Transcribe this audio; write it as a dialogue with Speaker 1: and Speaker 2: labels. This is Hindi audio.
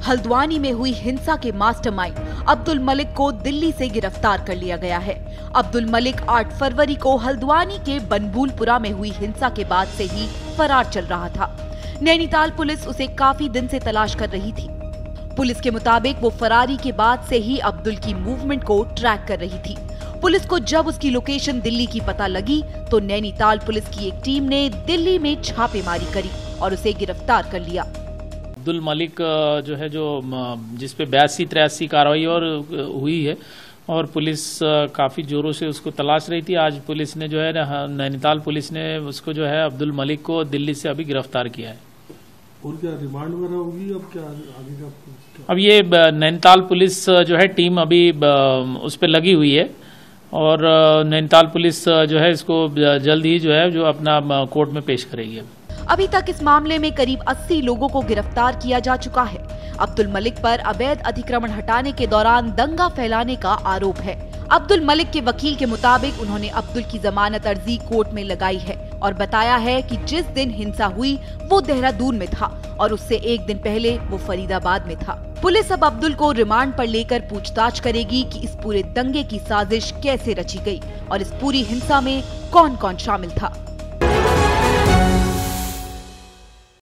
Speaker 1: हल्द्वानी में हुई हिंसा के मास्टरमाइंड अब्दुल मलिक को दिल्ली से गिरफ्तार कर लिया गया है। अब्दुल मलिक 8 फरवरी को हल्द्वानी के बनबूलपुरा में हुई हिंसा के बाद से ही फरार चल रहा था। नैनीताल पुलिस उसे काफी दिन से तलाश कर रही थी। पुलिस के मुताबिक वो फरारी के बाद से ही अब्दुल की मूवमेंट को ट्रैक कर रही थी। पुलिस को जब उसकी लोकेशन दिल्ली की पता लगी तो नैनीताल पुलिस की एक टीम ने दिल्ली में छापेमारी करी और उसे गिरफ्तार कर लिया।
Speaker 2: अब्दुल मलिक जो है जिसपे 82-83 कार्रवाई और हुई है और पुलिस काफी जोरों से उसको तलाश रही थी। आज पुलिस ने जो है नैनीताल पुलिस ने उसको जो है अब्दुल मलिक को दिल्ली से अभी गिरफ्तार किया है।
Speaker 3: और क्या रिमांड वगैरह होगी? अब क्या आगे का?
Speaker 2: अब ये नैनीताल पुलिस जो है टीम अभी उस पर लगी हुई है और नैनीताल पुलिस जो है इसको जल्द ही जो है अपना कोर्ट में पेश करेगी।
Speaker 1: अभी तक इस मामले में करीब 80 लोगों को गिरफ्तार किया जा चुका है। अब्दुल मलिक पर अवैध अतिक्रमण हटाने के दौरान दंगा फैलाने का आरोप है। अब्दुल मलिक के वकील के मुताबिक उन्होंने अब्दुल की जमानत अर्जी कोर्ट में लगाई है और बताया है कि जिस दिन हिंसा हुई वो देहरादून में था और उससे एक दिन पहले वो फरीदाबाद में था। पुलिस अब अब्दुल को रिमांड पर लेकर पूछताछ करेगी कि इस पूरे दंगे की साजिश कैसे रची गई और इस पूरी हिंसा में कौन कौन शामिल था।